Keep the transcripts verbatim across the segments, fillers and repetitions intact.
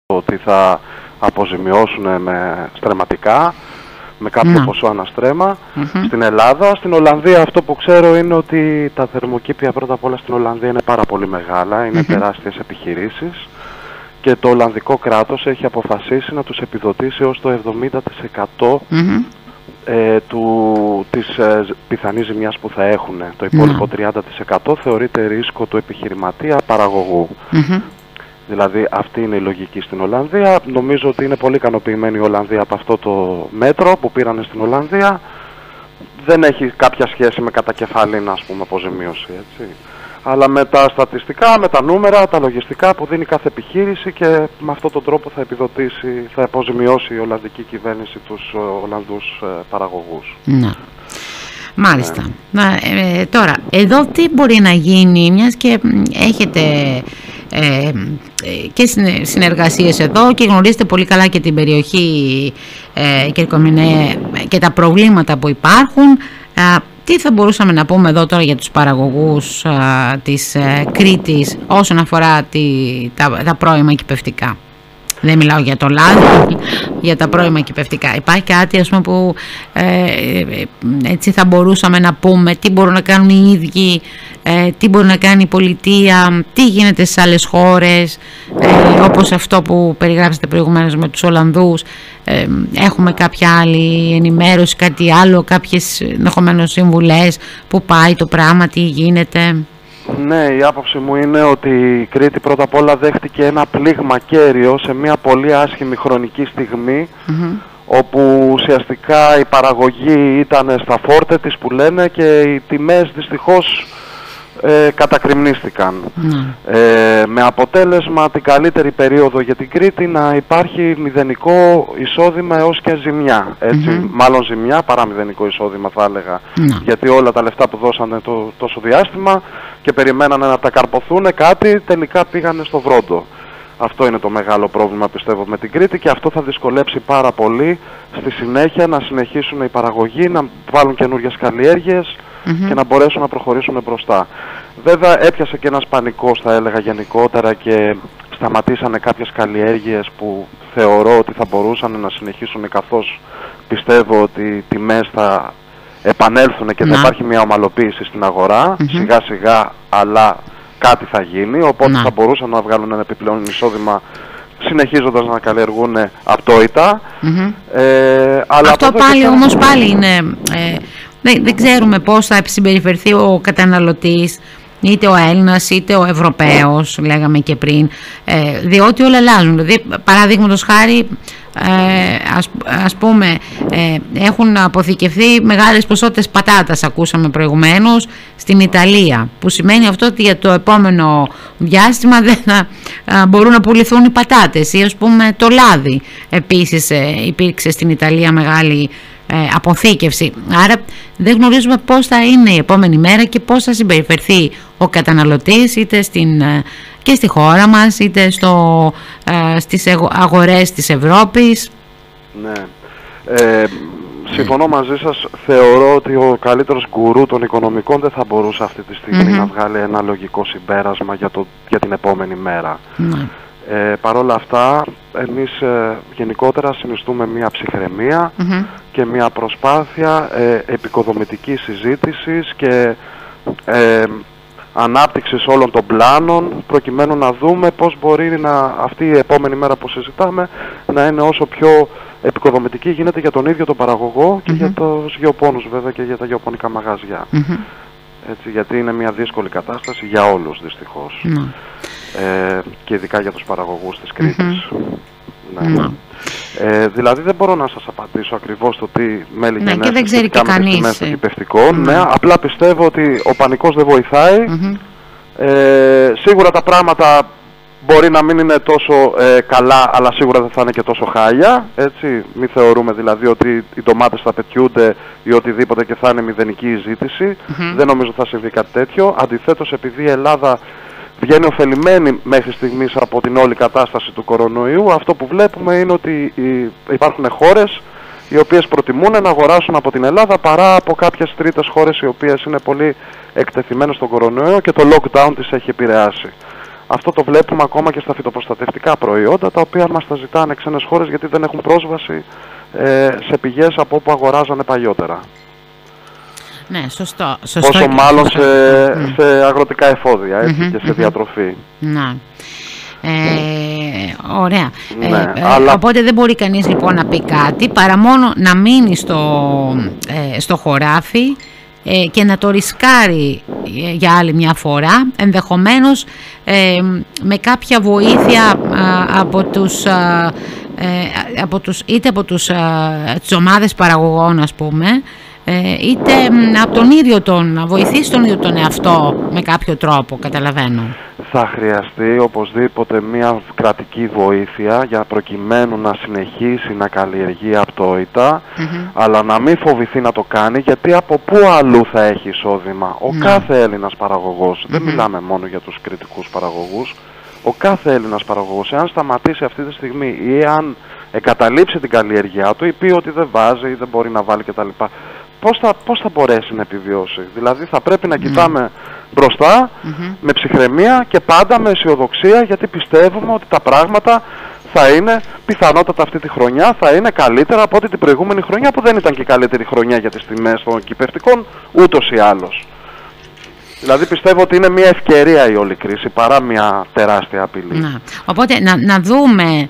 ότι θα αποζημιώσουν με στρεματικά, με κάποιο Να. ποσό αναστρέμα. Mm-hmm. Στην Ελλάδα, στην Ολλανδία αυτό που ξέρω είναι ότι τα θερμοκήπια πρώτα απ' όλα στην Ολλανδία είναι πάρα πολύ μεγάλα, είναι Mm-hmm. τεράστιες επιχειρήσεις και το Ολλανδικό κράτος έχει αποφασίσει να τους επιδοτήσει ως το εβδομήντα τοις εκατό Mm-hmm. ε, του, της ε, πιθανής ζημιάς που θα έχουν. Το υπόλοιπο Να. τριάντα τοις εκατό θεωρείται ρίσκο του επιχειρηματία παραγωγού. Mm-hmm. Δηλαδή αυτή είναι η λογική στην Ολλανδία. Νομίζω ότι είναι πολύ ικανοποιημένη η Ολλανδία από αυτό το μέτρο που πήρανε στην Ολλανδία. Δεν έχει κάποια σχέση με κατακεφαλήν, ας πούμε, αποζημίωση, έτσι. Αλλά με τα στατιστικά, με τα νούμερα, τα λογιστικά που δίνει κάθε επιχείρηση και με αυτόν τον τρόπο θα επιδοτήσει, θα αποζημιώσει η Ολλανδική κυβέρνηση τους Ολλανδούς παραγωγούς. Να. Μάλιστα. Να, ε, τώρα, εδώ τι μπορεί να γίνει, μιας και έχετε ε, και συνεργασίες εδώ και γνωρίζετε πολύ καλά και την περιοχή ε, Κυρκομηνέ και τα προβλήματα που υπάρχουν. Ε, τι θα μπορούσαμε να πούμε εδώ τώρα για τους παραγωγούς ε, της ε, Κρήτης όσον αφορά τη, τα, τα πρώιμα κυπευτικά? Δεν μιλάω για το λάδι, για τα πρώιμα κυπευτικά. Υπάρχει κάτι, ας πούμε, που ε, έτσι θα μπορούσαμε να πούμε, τι μπορούν να κάνουν οι ίδιοι, ε, τι μπορεί να κάνει η πολιτεία, τι γίνεται στις άλλες χώρες, ε, όπως αυτό που περιγράψατε προηγουμένως με τους Ολλανδούς. Ε, έχουμε κάποια άλλη ενημέρωση, κάτι άλλο, κάποιες ενδεχομένως συμβουλές, που πάει το πράγμα, τι γίνεται? Ναι, η άποψη μου είναι ότι η Κρήτη πρώτα απ' όλα δέχτηκε ένα πλήγμα κέριο σε μια πολύ άσχημη χρονική στιγμή, mm-hmm. όπου ουσιαστικά η παραγωγή ήταν στα φόρτε της που λένε και οι τιμές δυστυχώς ε, κατακριμνίστηκαν. Mm. Ε, με αποτέλεσμα την καλύτερη περίοδο για την Κρήτη να υπάρχει μηδενικό εισόδημα έως και ζημιά. Έτσι, mm-hmm. μάλλον ζημιά παρά μηδενικό εισόδημα θα έλεγα. Mm. Γιατί όλα τα λεφτά που δώσανε το, τόσο διάστημα και περιμένανε να τα καρποθούν κάτι, τελικά πήγανε στο βρόντο. Αυτό είναι το μεγάλο πρόβλημα, πιστεύω, με την Κρήτη και αυτό θα δυσκολέψει πάρα πολύ στη συνέχεια να συνεχίσουν οι παραγωγοί, να βάλουν καινούριες καλλιέργειες mm-hmm. και να μπορέσουν να προχωρήσουν μπροστά. Βέβαια έπιασε και ένας πανικός, θα έλεγα, γενικότερα και σταματήσανε κάποιες καλλιέργειες που θεωρώ ότι θα μπορούσαν να συνεχίσουν, καθώς πιστεύω ότι οι τιμές θα επανέλθουν και να. θα υπάρχει μια ομαλοποίηση στην αγορά, mm-hmm. σιγά σιγά, αλλά κάτι θα γίνει, οπότε να. θα μπορούσαν να βγάλουν ένα επιπλέον εισόδημα συνεχίζοντας να καλλιεργούν απτόητα. Mm-hmm. Ε, αλλά αυτό πάλι θα... όμως πάλι είναι, ε, δεν, δεν ξέρουμε πώς θα συμπεριφερθεί ο καταναλωτής, είτε ο Έλληνας είτε ο Ευρωπαίος, λέγαμε και πριν, ε, διότι όλα αλλάζουν. Δηλαδή, παραδείγματος χάρη, ε, ας, ας πούμε, ε, έχουν αποθηκευθεί μεγάλες ποσότητες πατάτας, ακούσαμε προηγουμένως, στην Ιταλία, που σημαίνει αυτό ότι για το επόμενο διάστημα δεν θα α, μπορούν να πουληθούν οι πατάτες, ή ας πούμε το λάδι. Επίσης ε, υπήρξε στην Ιταλία μεγάλη ε, αποθήκευση. Άρα δεν γνωρίζουμε πώς θα είναι η επόμενη μέρα και πώς θα συμπεριφερθεί ο καταναλωτής, είτε στην, και στη χώρα μας, είτε στο, ε, στις αγορές της Ευρώπης. Ναι. Ε, συμφωνώ μαζί σας. Θεωρώ ότι ο καλύτερος γκουρού των οικονομικών δεν θα μπορούσε αυτή τη στιγμή mm-hmm. να βγάλει ένα λογικό συμπέρασμα για, το, για την επόμενη μέρα. Mm-hmm. Ε, Παρ' όλα αυτά, εμείς ε, γενικότερα συνιστούμε μια ψυχραιμία mm-hmm. και μια προσπάθεια ε, επικοδομητικής συζήτησης και ε, ανάπτυξης όλων των πλάνων, προκειμένου να δούμε πώς μπορεί να, αυτή η επόμενη μέρα που συζητάμε να είναι όσο πιο επικοδομητική γίνεται για τον ίδιο τον παραγωγό και mm-hmm. για τους γεωπόνους, βέβαια, και για τα γεωπονικά μαγαζιά. Mm-hmm. Έτσι, γιατί είναι μια δύσκολη κατάσταση για όλους, δυστυχώς. Mm-hmm. Ε, και ειδικά για τους παραγωγούς της Κρήτης. Mm-hmm. Ναι. Mm-hmm. Ε, δηλαδή δεν μπορώ να σας απαντήσω ακριβώς το τι μέλη ναι, γενέστε σχετικά με τις τιμές στο κυπευτικό. Mm-hmm. Ναι, απλά πιστεύω ότι ο πανικός δεν βοηθάει. Mm-hmm. Ε, σίγουρα τα πράγματα μπορεί να μην είναι τόσο ε, καλά, αλλά σίγουρα δεν θα είναι και τόσο χάλια. Έτσι, μην θεωρούμε δηλαδή ότι οι ντομάτες θα πετιούνται ή οτιδήποτε και θα είναι μηδενική η ζήτηση. Mm-hmm. Δεν νομίζω θα συμβεί κάτι τέτοιο. Αντιθέτως, επειδή η Ελλάδα βγαίνει ωφελημένη μέχρι στιγμής από την όλη κατάσταση του κορονοϊού, αυτό που βλέπουμε είναι ότι υπάρχουν χώρες οι οποίες προτιμούν να αγοράσουν από την Ελλάδα παρά από κάποιες τρίτες χώρες οι οποίες είναι πολύ εκτεθειμένες στον κορονοϊό και το lockdown τις έχει επηρεάσει. Αυτό το βλέπουμε ακόμα και στα φυτοπροστατευτικά προϊόντα, τα οποία μας τα ζητάνε ξένες χώρες γιατί δεν έχουν πρόσβαση ε, σε πηγές από όπου αγοράζανε παλιότερα. Ναι, σωστό. σωστό Όσο μάλλον σωστό. Σε, Mm. σε αγροτικά εφόδια, έτσι, Mm-hmm, και σε mm-hmm. διατροφή. Να. Ε, ωραία. Ναι, ε, αλλά... Οπότε δεν μπορεί κανείς λοιπόν να πει κάτι παρά μόνο να μείνει στο, ε, στο χωράφι ε, και να το ρισκάρει ε, για άλλη μια φορά, ενδεχομένως ε, με κάποια βοήθεια α, από τους, α, ε, από τους, είτε από τους, α, τις ομάδες παραγωγών, ας πούμε, ε, είτε από τον ίδιο τον, να βοηθήσει τον ίδιο τον εαυτό με κάποιο τρόπο, καταλαβαίνω. Θα χρειαστεί οπωσδήποτε μια κρατική βοήθεια για προκειμένου να συνεχίσει να καλλιεργεί απτόητα, mm-hmm. αλλά να μην φοβηθεί να το κάνει, γιατί από πού αλλού θα έχει εισόδημα. Ο mm-hmm. κάθε Έλληνας παραγωγός, mm-hmm. δεν μιλάμε μόνο για τους κριτικούς παραγωγούς, ο κάθε Έλληνας παραγωγός, εάν σταματήσει αυτή τη στιγμή ή αν εγκαταλείψει την καλλιεργιά του ή πει ότι δεν βάζει ή δεν μπορεί να βάλει κτλ., πώς θα, πώς θα μπορέσει να επιβιώσει? Δηλαδή θα πρέπει να κοιτάμε mm. μπροστά mm-hmm. με ψυχραιμία και πάντα με αισιοδοξία, γιατί πιστεύουμε ότι τα πράγματα θα είναι πιθανότατα αυτή τη χρονιά θα είναι καλύτερα από ό,τι την προηγούμενη χρονιά, που δεν ήταν και η καλύτερη χρονιά για τις τιμές των κυπευτικών ούτως ή άλλως. Δηλαδή πιστεύω ότι είναι μια ευκαιρία η όλη κρίση παρά μια τεράστια απειλή. Να. Οπότε να, να δούμε,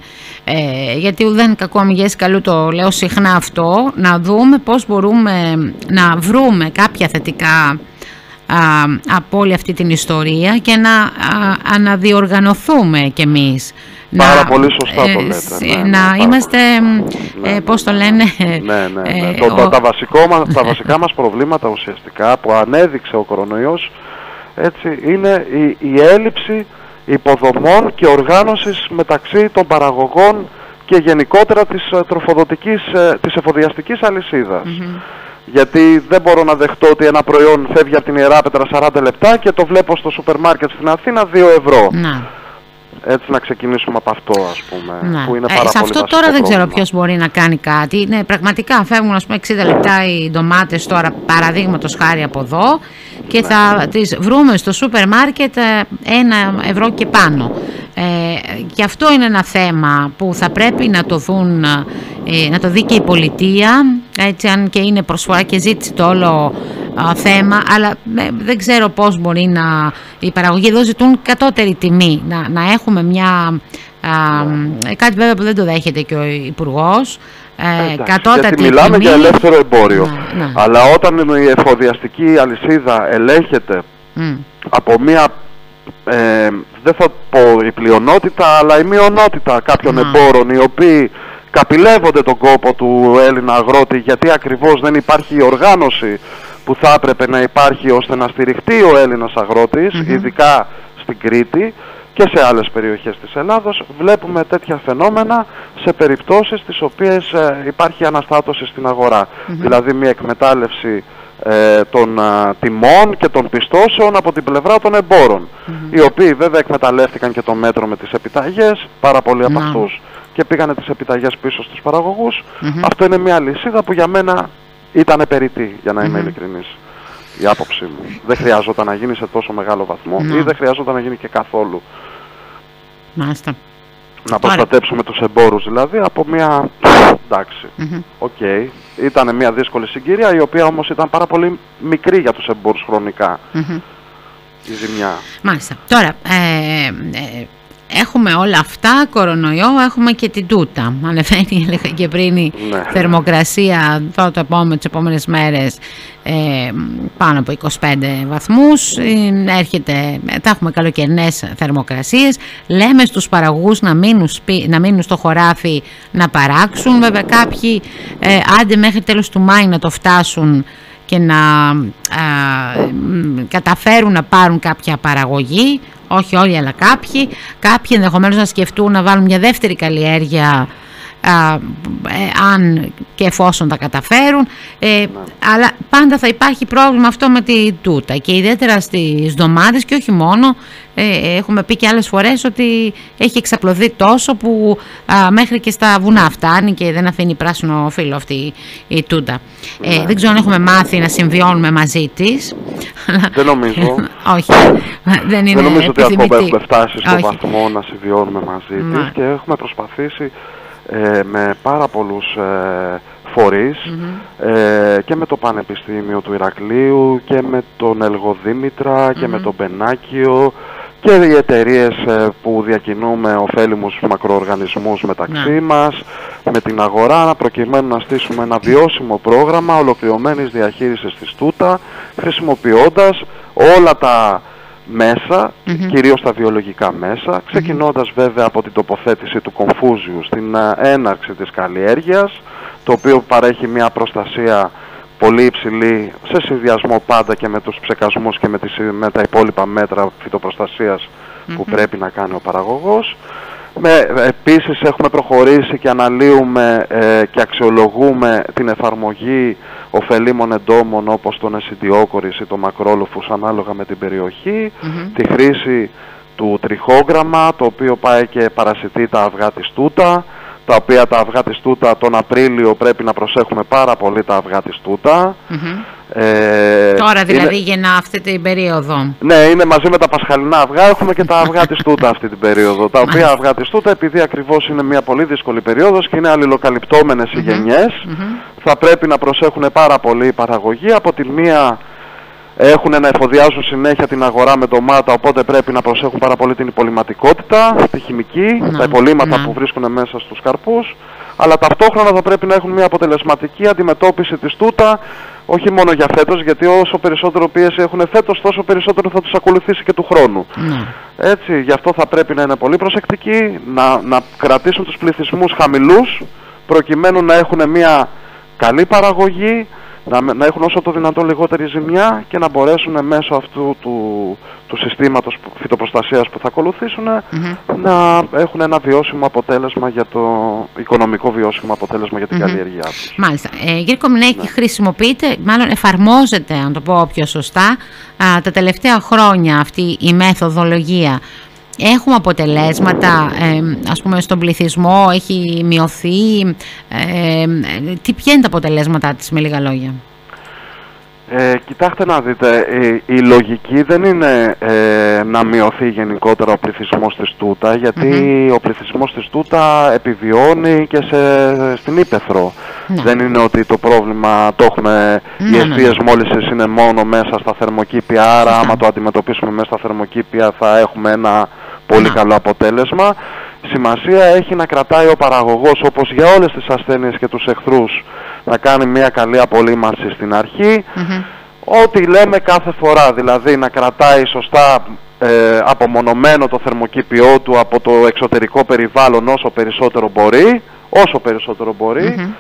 ε, γιατί ουδέν κακό αμυγές καλού, το λέω συχνά αυτό, να δούμε πώς μπορούμε να βρούμε κάποια θετικά α, από όλη αυτή την ιστορία και να α, αναδιοργανωθούμε κι εμείς. Πάρα να, πολύ σωστά το λέτε. Ε, ναι, να ναι, είμαστε, ναι, ε, πώς το λένε... Ναι, ναι, ναι. Ε, το, ο... το, τα, βασικό, τα βασικά μας προβλήματα ουσιαστικά που ανέδειξε ο κορονοϊός, έτσι, είναι η, η έλλειψη υποδομών και οργάνωσης μεταξύ των παραγωγών και γενικότερα της τροφοδοτικής, της εφοδιαστικής αλυσίδας. Mm-hmm. Γιατί δεν μπορώ να δεχτώ ότι ένα προϊόν φεύγει από την Ιεράπετρα σαράντα λεπτά και το βλέπω στο σούπερ μάρκετ στην Αθήνα δύο ευρώ. Να. Έτσι να ξεκινήσουμε από αυτό, ας πούμε, να. που είναι ε, πάρα σε πολύ αυτό τώρα βασικό δεν ξέρω πρόβλημα. ποιος μπορεί να κάνει κάτι. Ναι, πραγματικά φεύγουν, ας πούμε, εξήντα λεπτά οι ντομάτες τώρα, παραδείγματος χάρη, από εδώ, και ναι. θα τις βρούμε στο σούπερ μάρκετ ένα ευρώ και πάνω. Ε, και αυτό είναι ένα θέμα που θα πρέπει να το δουν, ε, να το δει και η πολιτεία, έτσι, αν και είναι προσφορά και ζήτηση το όλο α, θέμα, αλλά ε, δεν ξέρω πώς μπορεί να... Οι παραγωγοί εδώ ζητούν κατώτερη τιμή, να, να έχουμε μια... Α, ναι. Κάτι βέβαια που δεν το δέχεται και ο Υπουργός. Ε, Εντάξει, γιατί μιλάμε τιμή... για ελεύθερο εμπόριο. Ναι, ναι. Αλλά όταν η εφοδιαστική αλυσίδα ελέγχεται mm. από μια... Ε, δεν θα πω η πλειονότητα, αλλά η μειονότητα κάποιων mm. εμπόρων, οι οποίοι καπηλεύονται τον κόπο του Έλληνα αγρότη, γιατί ακριβώς δεν υπάρχει η οργάνωση που θα έπρεπε να υπάρχει ώστε να στηριχτεί ο Έλληνας αγρότης, mm-hmm. ειδικά στην Κρήτη και σε άλλες περιοχές της Ελλάδος, βλέπουμε τέτοια φαινόμενα σε περιπτώσεις τις οποίες ε, υπάρχει αναστάτωση στην αγορά. Mm-hmm. Δηλαδή μια εκμετάλλευση ε, των α, τιμών και των πιστώσεων από την πλευρά των εμπόρων, mm-hmm. οι οποίοι βέβαια εκμεταλλεύτηκαν και το μέτρο με τις επιταγές, πάρα πολλοί από mm-hmm. αυτούς, και πήγανε τις επιταγές πίσω στους παραγωγούς. Mm-hmm. Αυτό είναι μια λυσίδα που για μένα ήταν περιττή, για να είμαι mm-hmm. ειλικρινής. Η άποψή μου. Δεν χρειάζονταν να γίνει σε τόσο μεγάλο βαθμό mm-hmm. ή δεν χρειάζονταν να γίνει και καθόλου. Μάλιστα. Να προστατέψουμε τους εμπόρους δηλαδή από μια... εντάξει, οκ. Okay. Ήταν μια δύσκολη συγκυρία, η οποία όμως ήταν πάρα πολύ μικρή για τους εμπόρους χρονικά. Mm-hmm. Η ζημιά. Μάλιστα. Τώρα, ε, ε, έχουμε όλα αυτά, κορονοϊό, έχουμε και την τούτα. Ανεβαίνει, έλεγα και πριν, η ναι. θερμοκρασία το επόμενο, τις επόμενες μέρες ε, πάνω από είκοσι πέντε βαθμούς. Ε, έρχεται, θα έχουμε καλοκαιρινές θερμοκρασίες. Λέμε στους παραγωγούς να μείνουν, σπί, να μείνουν στο χωράφι να παράξουν. Βέβαια κάποιοι ε, άντε μέχρι τέλος του Μάη να το φτάσουν και να α, καταφέρουν να πάρουν κάποια παραγωγή. Όχι όλοι, αλλά κάποιοι. Κάποιοι ενδεχομένως να σκεφτούν να βάλουν μια δεύτερη καλλιέργεια α, ε, αν και εφόσον τα καταφέρουν, ε, ναι. αλλά πάντα θα υπάρχει πρόβλημα αυτό με τη τούτα και ιδιαίτερα στις ντομάτες και όχι μόνο. Ε, έχουμε πει και άλλες φορές ότι έχει εξαπλωθεί τόσο που α, μέχρι και στα βουνά φτάνει και δεν αφήνει πράσινο φύλλο αυτή η, η τούτα. Ε, ναι. Δεν ξέρω αν έχουμε μάθει να συμβιώνουμε μαζί της. Δεν νομίζω. Όχι, δεν είναι δεν νομίζω ότι επιθυμητή. ακόμα έχουμε φτάσει στο Όχι. βαθμό να συμβιώνουμε μαζί Ναι. της και έχουμε προσπαθήσει ε, με πάρα πολλούς ε, φορείς mm-hmm. ε, και με το Πανεπιστήμιο του Ηρακλείου και με τον Ελγοδήμητρα mm-hmm. και με τον Πενάκιο και οι εταιρείες ε, που διακινούμε ωφέλιμους μακροοργανισμούς μεταξύ ναι. μας, με την αγορά, προκειμένου να στήσουμε ένα βιώσιμο πρόγραμμα ολοκληρωμένης διαχείρισης της τούτα, χρησιμοποιώντας όλα τα μέσα, mm-hmm. κυρίως τα βιολογικά μέσα, ξεκινώντας βέβαια από την τοποθέτηση του κομφούζιου στην έναρξη της καλλιέργειας, το οποίο παρέχει μια προστασία πολύ υψηλή σε συνδυασμό πάντα και με τους ψεκασμούς και με, τις, με τα υπόλοιπα μέτρα φυτοπροστασίας mm-hmm. που πρέπει να κάνει ο παραγωγός. Με, επίσης έχουμε προχωρήσει και αναλύουμε ε, και αξιολογούμε την εφαρμογή ωφελίμων εντόμων όπως τον εσιντιόκορης ή το μακρόλοφους ανάλογα με την περιοχή, mm-hmm. τη χρήση του τριχόγραμμα, το οποίο πάει και παρασιτεί τα αυγά της τούτα, τα οποία τα αυγά της τούτα τον Απρίλιο πρέπει να προσέχουμε πάρα πολύ τα αυγά της τούτα. Mm-hmm. Ε, Τώρα δηλαδή είναι... γεννά αυτή την περίοδο. Ναι, είναι μαζί με τα πασχαλινά αυγά, έχουμε και τα αυγά της τούτα αυτή την περίοδο. Τα οποία αυγά της τούτα, επειδή ακριβώς είναι μια πολύ δύσκολη περίοδος και είναι αλληλοκαλυπτόμενες οι γενιές, mm-hmm. θα πρέπει να προσέχουν πάρα πολύ η παραγωγή. Από τη μία έχουν να εφοδιάζουν συνέχεια την αγορά με ντομάτα, οπότε πρέπει να προσέχουν πάρα πολύ την υπολοιματικότητα, τη χημική, mm-hmm. τα υπολείμματα mm-hmm. που βρίσκουν μέσα στους καρπούς, αλλά ταυτόχρονα θα πρέπει να έχουν μια αποτελεσματική αντιμετώπιση της τούτα, όχι μόνο για φέτος, γιατί όσο περισσότερο πίεση έχουν φέτος, τόσο περισσότερο θα τους ακολουθήσει και του χρόνου. Mm. Έτσι, γι' αυτό θα πρέπει να είναι πολύ προσεκτικοί, να, να κρατήσουν τους πληθυσμούς χαμηλούς, προκειμένου να έχουν μια καλή παραγωγή, να, να έχουν όσο το δυνατόν λιγότερη ζημιά και να μπορέσουν μέσω αυτού του, του συστήματος φυτοπροστασίας που θα ακολουθήσουν mm-hmm. να έχουν ένα βιώσιμο αποτέλεσμα για το οικονομικό βιώσιμο αποτέλεσμα για την mm-hmm. καλλιέργειά τους. Μάλιστα. Ε, κύριε Κομινέκη, ναι. χρησιμοποιείται, μάλλον εφαρμόζεται, αν το πω πιο σωστά, α, τα τελευταία χρόνια αυτή η μεθοδολογία. Έχουμε αποτελέσματα, ε, ας πούμε στον πληθυσμό, έχει μειωθεί, ε, τι, ποια είναι τα αποτελέσματά της με λίγα λόγια? Ε, κοιτάξτε να δείτε, η, η λογική δεν είναι ε, να μειωθεί γενικότερα ο πληθυσμός της τούτα, γιατί mm-hmm. ο πληθυσμός της τούτα επιβιώνει και σε, στην ύπαιθρο. Ναι. Δεν είναι ότι το πρόβλημα το έχουμε, ναι, οι αιστείες ναι. μόλυσης είναι μόνο μέσα στα θερμοκήπια, άρα άμα το αντιμετωπίσουμε μέσα στα θερμοκήπια θα έχουμε ένα πολύ ναι. καλό αποτέλεσμα. Σημασία έχει να κρατάει ο παραγωγός, όπως για όλες τις ασθένειες και τους εχθρούς, να κάνει μια καλή απολύμανση στην αρχή. Mm-hmm. Ό,τι λέμε κάθε φορά, δηλαδή να κρατάει σωστά ε, απομονωμένο το θερμοκήπιό του από το εξωτερικό περιβάλλον όσο περισσότερο μπορεί, όσο περισσότερο μπορεί. Mm-hmm.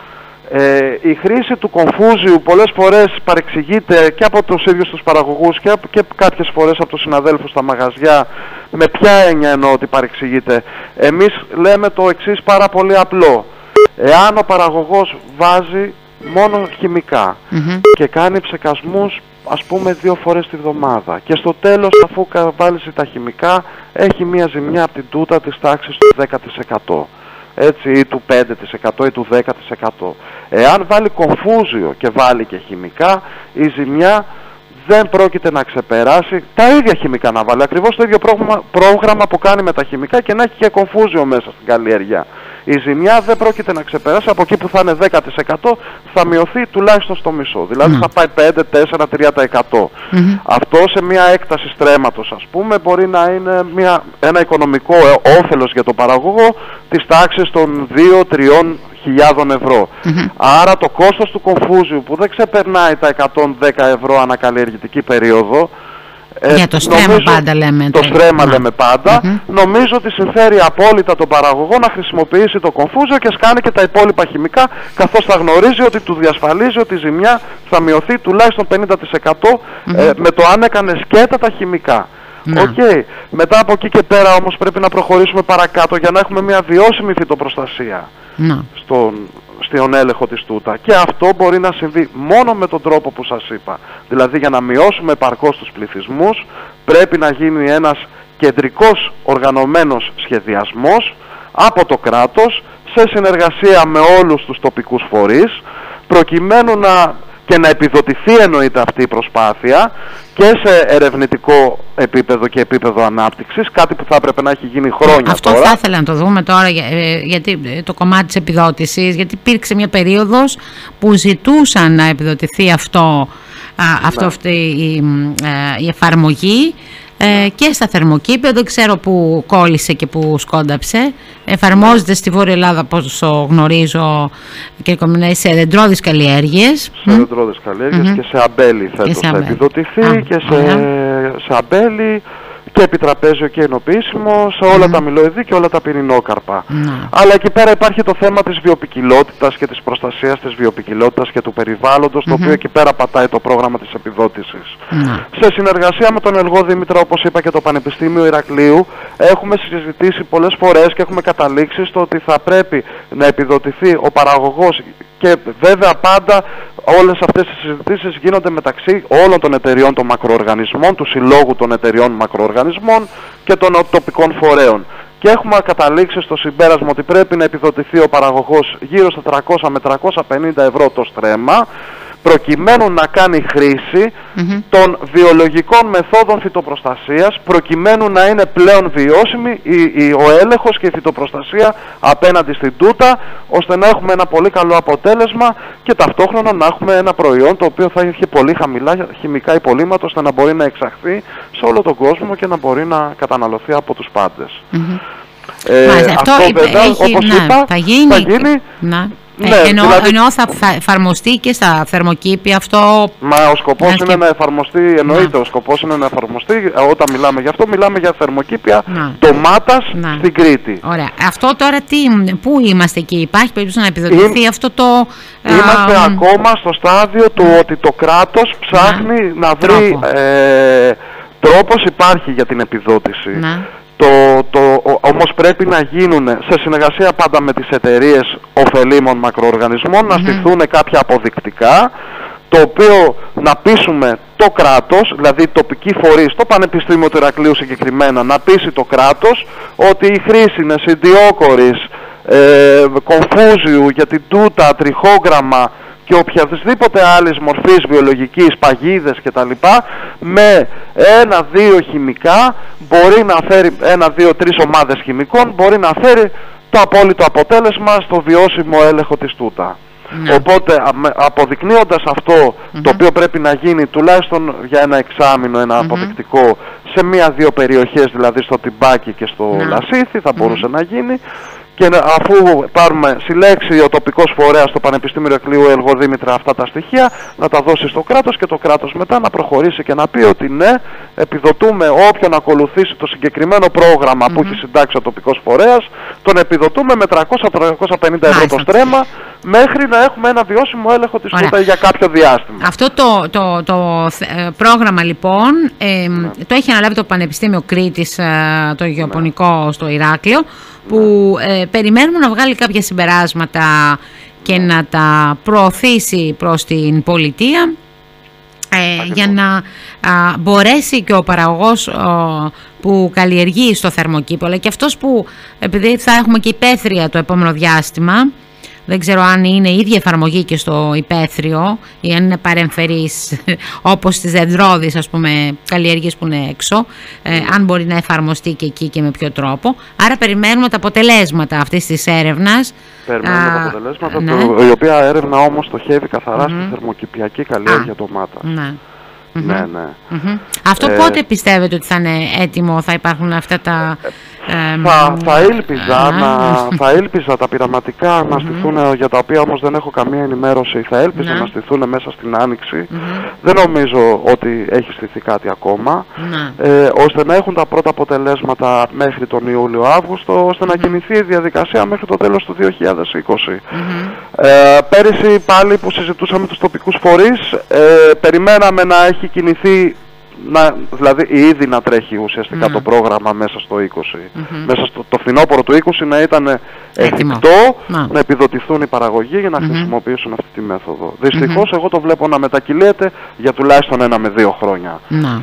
Ε, η χρήση του κομφούζιου πολλές φορές παρεξηγείται και από τους ίδιους τους παραγωγούς και, και κάποιες φορές από τους συναδέλφους στα μαγαζιά. Με ποια έννοια εννοώ ότι παρεξηγείται? Εμείς λέμε το εξής πάρα πολύ απλό. Εάν ο παραγωγός βάζει μόνο χημικά mm-hmm. και κάνει ψεκασμούς ας πούμε δύο φορές τη βδομάδα και στο τέλος αφού βάλει τα χημικά έχει μια ζημιά από την τούτα της τάξης του δέκα τοις εκατό. Έτσι, ή του πέντε τοις εκατό ή του δέκα τοις εκατό. Εάν βάλει κομφούζιο και βάλει και χημικά, η ζημιά δεν πρόκειται να ξεπεράσει τα ίδια χημικά να βάλει. Ακριβώς το ίδιο πρόγραμμα, πρόγραμμα που κάνει με τα χημικά και να έχει και κομφούζιο μέσα στην καλλιέργεια. Η ζημιά δεν πρόκειται να ξεπεράσει, από εκεί που θα είναι δέκα τοις εκατό θα μειωθεί τουλάχιστον στο μισό. Δηλαδή mm. θα πάει πέντε, τέσσερα, τρία τοις εκατό. Mm-hmm. Αυτό σε μια έκταση στρέμματος ας πούμε μπορεί να είναι μια, ένα οικονομικό όφελος για τον παραγωγό της τάξης των δύο με τρία χιλιάδων ευρώ. Mm-hmm. Άρα το κόστος του κομφούζιου που δεν ξεπερνάει τα εκατόν δέκα ευρώ ανακαλλιεργητική περίοδο, Ε, Για το στρέμμα νομίζω, πάντα λέμε. Το στρέμμα ναι. λέμε πάντα. Mm-hmm. Νομίζω ότι συμφέρει απόλυτα τον παραγωγό να χρησιμοποιήσει το κομφούζιο και σκάνει και τα υπόλοιπα χημικά, καθώς θα γνωρίζει ότι του διασφαλίζει ότι η ζημιά θα μειωθεί τουλάχιστον πενήντα τοις εκατό mm-hmm. ε, με το αν έκανε σκέτα τα χημικά. Οκ. Okay. Μετά από εκεί και πέρα όμως πρέπει να προχωρήσουμε παρακάτω για να έχουμε μια βιώσιμη φυτοπροστασία να. στον, στον έλεγχο της τούτα. Και αυτό μπορεί να συμβεί μόνο με τον τρόπο που σας είπα. Δηλαδή για να μειώσουμε επαρκώς τους πληθυσμούς πρέπει να γίνει ένας κεντρικός οργανωμένος σχεδιασμός από το κράτος σε συνεργασία με όλους τους τοπικούς φορείς, προκειμένου να και να επιδοτηθεί εννοείται αυτή η προσπάθεια και σε ερευνητικό επίπεδο και επίπεδο ανάπτυξης, κάτι που θα έπρεπε να έχει γίνει χρόνια αυτό τώρα. Αυτό θα ήθελα να το δούμε τώρα, γιατί το κομμάτι της επιδότησης, γιατί υπήρξε μια περίοδος που ζητούσαν να επιδοτηθεί αυτό, αυτό ναι. αυτή η, η εφαρμογή. Ε, και στα θερμοκήπια, δεν ξέρω που κόλλησε και που σκόνταψε. Εφαρμόζεται στη Βόρεια Ελλάδα, όσο γνωρίζω, και σε δεντρώδεις καλλιέργειες. Σε δεντρώδεις καλλιέργειες mm-hmm. και σε αμπέλι φέτος θα επιδοτηθεί Α, και σε, yeah. σε αμπέλι και επιτραπέζιο και ενοποιήσιμο σε όλα mm. τα μιλοειδή και όλα τα πυρηνόκαρπα. Mm. Αλλά εκεί πέρα υπάρχει το θέμα της βιοποικιλότητας και της προστασίας της βιοποικιλότητας και του περιβάλλοντος, mm-hmm. το οποίο εκεί πέρα πατάει το πρόγραμμα της επιδότησης. Mm. Σε συνεργασία με τον Ελγό Δήμητρα, όπως είπα, και το Πανεπιστήμιο Ηρακλείου, έχουμε συζητήσει πολλές φορές και έχουμε καταλήξει στο ότι θα πρέπει να επιδοτηθεί ο παραγωγός, και βέβαια πάντα όλες αυτές οι συζητήσεις γίνονται μεταξύ όλων των εταιριών των μακροοργανισμών, του Συλλόγου των Εταιριών Μακροοργανισμών και των τοπικών φορέων. Και έχουμε καταλήξει στο συμπέρασμα ότι πρέπει να επιδοτηθεί ο παραγωγός γύρω στα τριακόσια με τριακόσια πενήντα ευρώ το στρέμμα, προκειμένου να κάνει χρήση mm-hmm. των βιολογικών μεθόδων φυτοπροστασίας, προκειμένου να είναι πλέον βιώσιμη η, η, ο έλεγχος και η φυτοπροστασία απέναντι στην τούτα, ώστε να έχουμε ένα πολύ καλό αποτέλεσμα και ταυτόχρονα να έχουμε ένα προϊόν το οποίο θα έχει πολύ χαμηλά χημικά υπολείμματα, ώστε να μπορεί να εξαχθεί σε όλο τον κόσμο και να μπορεί να καταναλωθεί από τους πάντες. Mm-hmm. Ε, Μάλιστα, αυτό, αυτό βέβαια, έχει, όπως να, είπα, θα γίνει, θα γίνει να. Ναι, ε, ενώ, δηλαδή, ενώ θα, θα εφαρμοστεί και στα θερμοκήπια αυτό. Μα ο σκοπός είναι και... να εφαρμοστεί, εννοείται, να. ο σκοπός είναι να εφαρμοστεί. Όταν μιλάμε γι' αυτό, μιλάμε για θερμοκήπια ντομάτας στην Κρήτη. Ωραία. Αυτό τώρα τι, πού είμαστε εκεί, υπάρχει περίπτωση να επιδοτηθεί Εί... αυτό το. Είμαστε α, ακόμα στο στάδιο του να. ότι το κράτος ψάχνει να, να βρει τρόπο. Ε, τρόπος υπάρχει για την επιδότηση. Να. Το, το, όμως πρέπει να γίνουν σε συνεργασία πάντα με τις εταιρείες ωφελήμων μακροοργανισμών, mm-hmm. να στηθούν κάποια αποδεικτικά, το οποίο να πείσουμε το κράτος, δηλαδή τοπικοί φορείς, το Πανεπιστήμιο του Ηρακλείου συγκεκριμένα, να πείσει το κράτος ότι η χρήση νεσιντιόκορης, ε, κομφούζιου για την τούτα, τριχόγραμμα και οποιαδήποτε άλλης μορφής βιολογικής, παγίδες κτλ. Με ένα-δύο χημικά μπορεί να φέρει, ένα-δύο-τρεις ομάδες χημικών μπορεί να φέρει το απόλυτο αποτέλεσμα στο βιώσιμο έλεγχο της τούτα. Ναι. Οπότε αποδεικνύοντας αυτό mm-hmm. το οποίο πρέπει να γίνει τουλάχιστον για ένα εξάμηνο, ένα mm-hmm. αποδεικτικό σε μία-δύο περιοχές, δηλαδή στο Τιμπάκι και στο ναι. Λασίθι θα μπορούσε mm-hmm. να γίνει. Και αφού πάρουμε συλλέξει ο τοπικός φορέας στο Πανεπιστήμιο Ηρακλείου Ελγό Δήμητρα αυτά τα στοιχεία, να τα δώσει στο κράτος και το κράτος μετά να προχωρήσει και να πει ότι ναι, επιδοτούμε όποιον ακολουθήσει το συγκεκριμένο πρόγραμμα mm-hmm. που έχει συντάξει ο τοπικός φορέας, τον επιδοτούμε με τριακόσια με τριακόσια πενήντα ευρώ το στρέμμα, μέχρι να έχουμε ένα βιώσιμο έλεγχο της τούτα για κάποιο διάστημα. Αυτό το, το, το πρόγραμμα λοιπόν ε, ναι. το έχει αναλάβει το Πανεπιστήμιο Κρήτης, το γεωπονικό ναι. στο Ηράκλειο, που ε, περιμένουμε να βγάλει κάποια συμπεράσματα και να τα προωθήσει προς την πολιτεία ε, για να α, μπορέσει και ο παραγωγός ο, που καλλιεργεί στο θερμοκήπιο, αλλά και αυτός που, επειδή θα έχουμε και υπαίθρια το επόμενο διάστημα, δεν ξέρω αν είναι η ίδια εφαρμογή και στο υπαίθριο ή αν είναι παρεμφερής όπως στις δεντρώδεις, ας πούμε, καλλιέργειες που είναι έξω, ε, αν μπορεί να εφαρμοστεί και εκεί και με ποιο τρόπο. Άρα περιμένουμε τα αποτελέσματα αυτής της έρευνας. Περιμένουμε α, τα αποτελέσματα, ναι. το, η οποία έρευνα όμως στοχεύει καθαρά mm-hmm. στη θερμοκηπιακή καλλιέργεια ντομάτας. Ναι. Mm-hmm. ναι, ναι. Mm-hmm. Αυτό ε, πότε πιστεύετε ότι θα είναι έτοιμο, θα υπάρχουν αυτά τα... Ε, θα, θα, έλπιζα να, θα έλπιζα τα πειραματικά να στηθούν, για τα οποία όμως δεν έχω καμία ενημέρωση, θα έλπιζα να στηθούν μέσα στην Άνοιξη. Δεν νομίζω ότι έχει στηθεί κάτι ακόμα, ε, ώστε να έχουν τα πρώτα αποτελέσματα μέχρι τον Ιούλιο-Αύγουστο, ώστε να κινηθεί η διαδικασία μέχρι το τέλος του δύο χιλιάδες είκοσι. Ε, πέρυσι πάλι που συζητούσαμε τους τοπικούς φορείς, ε, περιμέναμε να έχει κινηθεί να, δηλαδή ήδη να τρέχει ουσιαστικά Mm. το πρόγραμμα μέσα στο είκοσι. Mm-hmm. Μέσα στο το φθινόπωρο του είκοσι να ήταν εφικτό Mm. να επιδοτηθούν οι παραγωγοί για να Mm-hmm. χρησιμοποιήσουν αυτή τη μέθοδο. Δυστυχώς Mm-hmm. εγώ το βλέπω να μετακυλείται για τουλάχιστον ένα με δύο χρόνια. Να.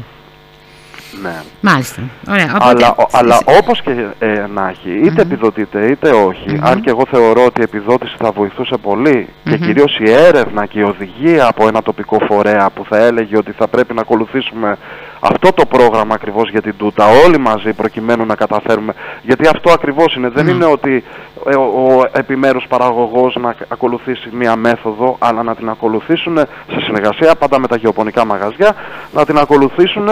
Ναι. Μάλιστα. Ωραία. Οπότε... Αλλά, ο, αλλά όπως και ε, να έχει, είτε mm-hmm. επιδοτείται είτε όχι, mm-hmm. αν και εγώ θεωρώ ότι η επιδότηση θα βοηθούσε πολύ mm-hmm. και κυρίως η έρευνα και η οδηγία από ένα τοπικό φορέα που θα έλεγε ότι θα πρέπει να ακολουθήσουμε αυτό το πρόγραμμα ακριβώς για την τούτα όλοι μαζί προκειμένου να καταφέρουμε, γιατί αυτό ακριβώς είναι, δεν mm-hmm. είναι ότι ο, ο επιμέρους παραγωγός να ακολουθήσει μία μέθοδο, αλλά να την ακολουθήσουν σε συνεργασία πάντα με τα γεωπονικά μαγαζιά, να την ακολουθήσουν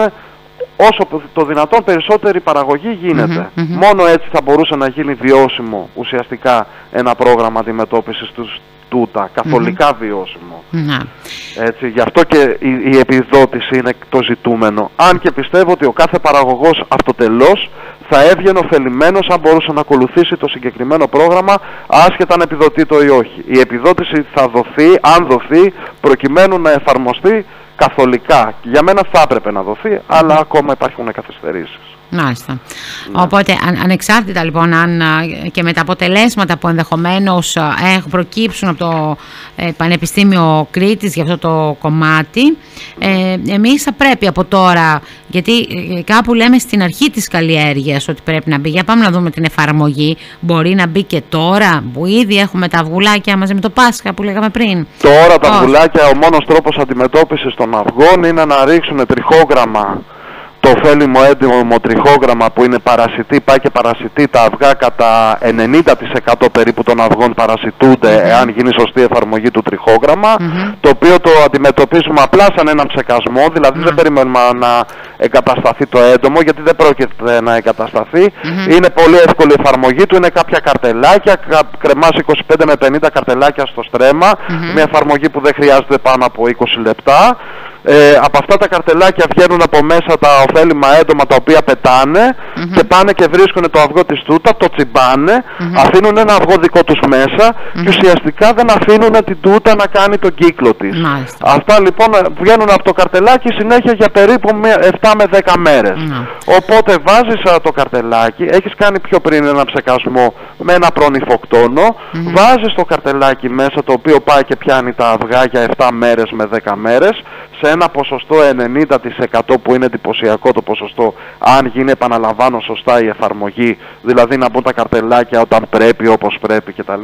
όσο το δυνατόν περισσότερη παραγωγή γίνεται. Mm-hmm, mm-hmm. Μόνο έτσι θα μπορούσε να γίνει βιώσιμο ουσιαστικά ένα πρόγραμμα αντιμετώπισης του τούτα, καθολικά mm-hmm. βιώσιμο. Mm-hmm. Έτσι, γι' αυτό και η, η επιδότηση είναι το ζητούμενο. Αν και πιστεύω ότι ο κάθε παραγωγός αυτοτελώς θα έβγαινε ωφελημένος αν μπορούσε να ακολουθήσει το συγκεκριμένο πρόγραμμα, άσχετα αν επιδοτεί το ή όχι. Η επιδότηση θα δοθεί, αν δοθεί, προκειμένου να εφαρμοστεί καθολικά. Για μένα θα έπρεπε να δοθεί, αλλά ακόμα υπάρχουν καθυστερήσεις. Μάλιστα. Ναι. Οπότε αν, ανεξάρτητα λοιπόν αν, και με τα αποτελέσματα που ενδεχομένως έχουν προκύψουν από το ε, Πανεπιστήμιο Κρήτης για αυτό το κομμάτι, ε, εμείς θα πρέπει από τώρα, γιατί ε, κάπου λέμε στην αρχή της καλλιέργειας ότι πρέπει να μπει, για πάμε να δούμε την εφαρμογή, μπορεί να μπει και τώρα που ήδη έχουμε τα αυγουλάκια μαζί με το Πάσχα που λέγαμε πριν. Τώρα τα αυγουλάκια, ο μόνος τρόπος αντιμετώπισης των αυγών είναι να ρίξουν τριχόγραμμα, το ωφέλιμο έντιμο τριχόγραμμα που είναι παρασιτή, πάει και παρασιτεί τα αυγά κατά ενενήντα τοις εκατό περίπου των αυγών παρασιτούνται mm-hmm. εάν γίνει σωστή εφαρμογή του τριχόγραμμα, mm-hmm. το οποίο το αντιμετωπίζουμε απλά σαν έναν ψεκασμό, δηλαδή mm-hmm. δεν περιμένουμε να εγκατασταθεί το έντομο, γιατί δεν πρόκειται να εγκατασταθεί. Mm-hmm. Είναι πολύ εύκολη η εφαρμογή του, είναι κάποια καρτελάκια, κρεμάς είκοσι πέντε με πενήντα καρτελάκια στο στρέμμα, mm-hmm. μια εφαρμογή που δεν χρειάζεται πάνω από είκοσι λεπτά. Ε, από αυτά τα καρτελάκια βγαίνουν από μέσα τα ωφέλιμα έντομα τα οποία πετάνε mm-hmm. και πάνε και βρίσκουν το αυγό της τούτα, το τσιμπάνε, mm-hmm. αφήνουν ένα αυγό δικό τους μέσα mm-hmm. και ουσιαστικά δεν αφήνουν την τούτα να κάνει τον κύκλο της. Mm-hmm. Αυτά λοιπόν βγαίνουν από το καρτελάκι συνέχεια για περίπου επτά με δέκα μέρες. Mm-hmm. Οπότε βάζεις α, το καρτελάκι, έχεις κάνει πιο πριν ένα ψεκασμό με ένα προνυφοκτόνο, mm-hmm. βάζεις το καρτελάκι μέσα το οποίο πάει και πιάνει τα αυγά για επτά μέρες με δέκα μέρες, σε ένα ποσοστό ενενήντα τοις εκατό που είναι εντυπωσιακό το ποσοστό αν γίνει, επαναλαμβάνω, σωστά η εφαρμογή, δηλαδή να μπουν τα καρτελάκια όταν πρέπει, όπως πρέπει κτλ.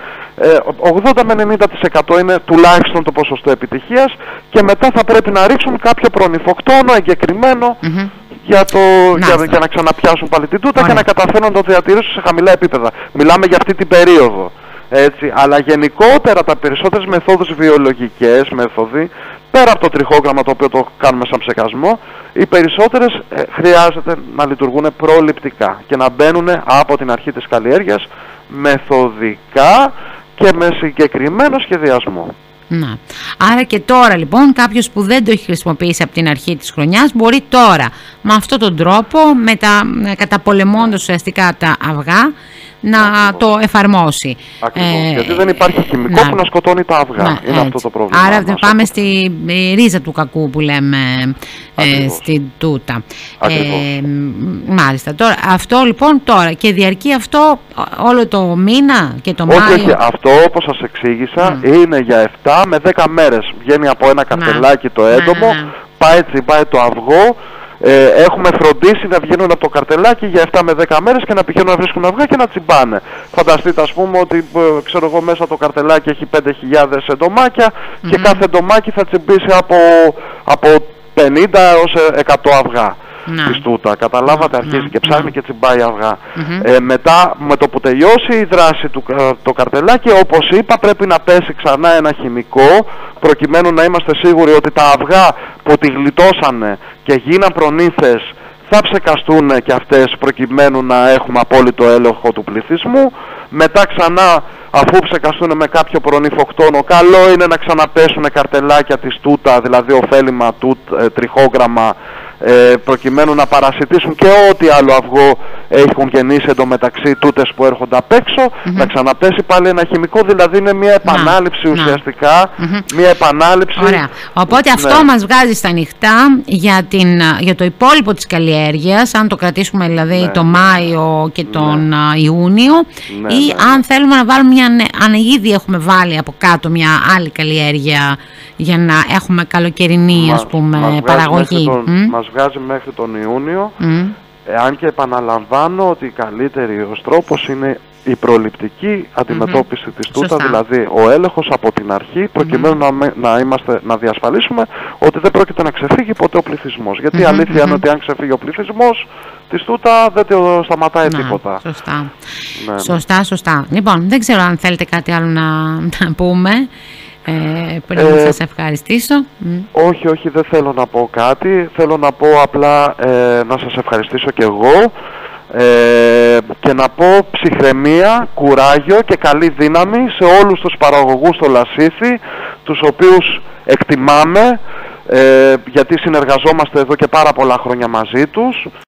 Ε, ογδόντα με ενενήντα τοις εκατό είναι τουλάχιστον το ποσοστό επιτυχίας και μετά θα πρέπει να ρίξουν κάποιο προνυφοκτόνο εγκεκριμένο mm-hmm. για, το, για, για να ξαναπιάσουν πάλι την τούτα και να καταφέρουν να το διατηρήσουν σε χαμηλά επίπεδα. Μιλάμε για αυτή την περίοδο. Έτσι, αλλά γενικότερα τα περισσότερες μεθόδους βιολογικές μέθοδοι, πέρα από το τριχόγραμμα το οποίο το κάνουμε σαν ψεκασμό, οι περισσότερες ε, χρειάζεται να λειτουργούν προληπτικά και να μπαίνουν από την αρχή της καλλιέργειας μεθοδικά και με συγκεκριμένο σχεδιασμό. Να. Άρα και τώρα λοιπόν κάποιος που δεν το έχει χρησιμοποιήσει από την αρχή της χρονιάς μπορεί τώρα με αυτόν τον τρόπο, με τα, καταπολεμώντας ουσιαστικά τα αυγά, να Ακριβώς. το εφαρμόσει. Ακριβώς, ε, γιατί δεν υπάρχει χημικό να, που να σκοτώνει τα αυγά. Να, είναι έτσι. Αυτό το πρόβλημα. Άρα μας, πάμε όπως... στη ρίζα του κακού που λέμε ε, στην τούτα. Ε, μάλιστα. Τώρα, αυτό λοιπόν τώρα και διαρκεί αυτό όλο το μήνα και το όχι, Μάιο. Όχι, αυτό όπως σας εξήγησα mm. είναι για επτά με δέκα μέρες. Βγαίνει από ένα καρτελάκι το έντομο, να, να. πάει τσιμπάει το αυγό. Ε, έχουμε φροντίσει να βγαίνουν από το καρτελάκι για επτά με δέκα μέρες και να πηγαίνουν να βρίσκουν αυγά και να τσιμπάνε. Φανταστείτε, ας πούμε, ότι ξέρω εγώ, μέσα το καρτελάκι έχει πέντε χιλιάδες εντομάκια mm-hmm. και κάθε εντομάκι θα τσιμπήσει από, από πενήντα έως εκατό αυγά. Να. Της τούτα. Καταλάβατε, αρχίζει να. και ψάχνει να. και τσιμπάει αυγά. Mm-hmm. Ε, μετά, με το που τελειώσει η δράση του το καρτελάκι, όπως είπα, πρέπει να πέσει ξανά ένα χημικό, προκειμένου να είμαστε σίγουροι ότι τα αυγά που τη γλιτώσανε και γίναν προνήθες θα ψεκαστούν και αυτές, προκειμένου να έχουμε απόλυτο έλεγχο του πληθυσμού. Μετά ξανά, αφού ψεκαστούν με κάποιο προνυφοκτόνο, καλό είναι να ξαναπέσουν καρτελάκια της τούτα, δηλαδή ωφέλιμα τούτ, ε, τριχόγραμμα, ε, προκειμένου να παρασιτήσουν και ό,τι άλλο αυγό έχουν γεννήσει εντωμεταξύ τούτες που έρχονται απ' έξω, mm-hmm. να ξαναπέσει πάλι ένα χημικό, δηλαδή είναι μια επανάληψη να, ουσιαστικά, να. μια επανάληψη. Ωραία. Οπότε αυτό ναι. μας βγάζει στα ανοιχτά για, την, για το υπόλοιπο της καλλιέργειας, αν το κρατήσουμε δηλαδή ναι. το Μάιο και τον ναι. Ιούνιο, ναι, ή ναι, αν ναι. θέλουμε να βάλουμε μια, αν ήδη έχουμε βάλει από κάτω μια άλλη καλλιέργεια για να έχουμε καλοκαιρινή μας, ας πούμε μας παραγωγή. Τον, mm? Μας βγάζει μέχρι τον Ιούνιο, mm. εάν και επαναλαμβάνω ότι καλύτερος τρόπος είναι η προληπτική αντιμετώπιση mm-hmm. της τούτα, Σωστά. δηλαδή ο έλεγχος από την αρχή, προκειμένου mm-hmm. να, να, είμαστε, να διασφαλίσουμε ότι δεν πρόκειται να ξεφύγει ποτέ ο πληθυσμός. Γιατί mm-hmm. η αλήθεια mm-hmm. είναι ότι αν ξεφύγει ο πληθυσμός της τούτα δεν το σταματάει να, τίποτα. Σωστά. Ναι, σωστά, σωστά. Λοιπόν, δεν ξέρω αν θέλετε κάτι άλλο να, να πούμε. Ε, πριν ε, σας ευχαριστήσω. Όχι, όχι, δεν θέλω να πω κάτι. Θέλω να πω απλά ε, να σας ευχαριστήσω και εγώ ε, και να πω ψυχραιμία, κουράγιο και καλή δύναμη σε όλους τους παραγωγούς στο Λασίθι, τους οποίους εκτιμάμε, ε, γιατί συνεργαζόμαστε εδώ και πάρα πολλά χρόνια μαζί τους